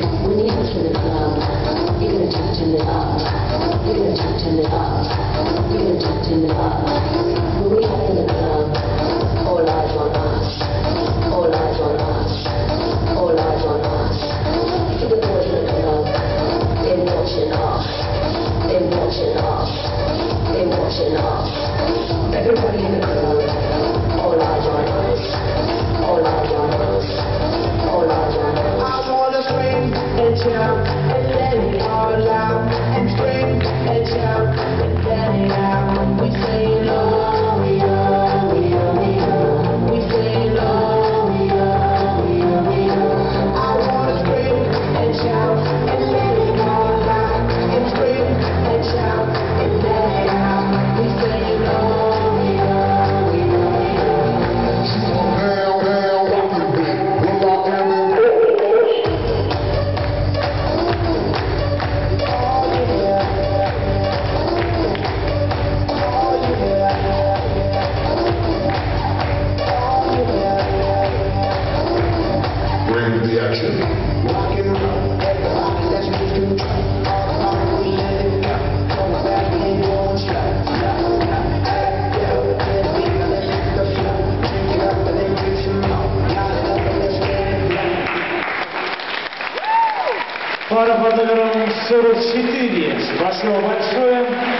When you enter the club, you're gonna turn it up. You're gonna turn it up. You're gonna turn it up. When we enter the club, all eyes on us. All eyes on us. All eyes on us. You see the boys in the club, they're watching us. They're watching us. They're watching us. Everybody in the club, all eyes on us. All eyes on us. All eyes on us. I wanna scream and shout and let it all out. And scream and shout and let it out. We say no, we are, we are, we are. We say no, we are, we are, we are. I wanna scream and shout and let it all out. And scream and shout and let it out. We say no, we are, we are, we are. Hell, hell, rock the beat. Well, I am in. Bring the action. Rock and roll, everybody, let's lose control. All the power we let it go. Come back in your stride. Yeah, let's beat, let's hit the flow. Drink it up and then drink some more. Got it up and let's get it low. Пара фотограмм 44. Спасибо большое.